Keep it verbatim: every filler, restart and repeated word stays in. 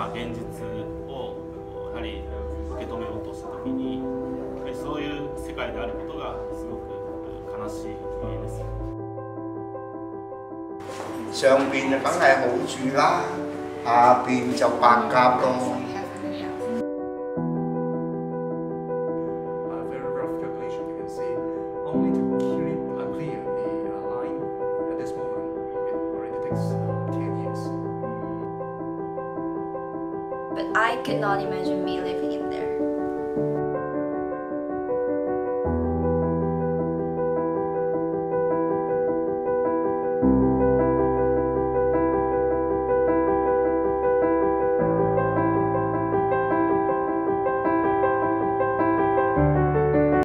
な現実をやはり受け止めようとしたときに、やはりそういう世界であることがすごく悲しいです。 上邊就梗係好住啦，下邊就白鴿咯。 Only to keep uh, clear the uh, line at this moment, it already takes uh, ten years. But I could not imagine me living in there.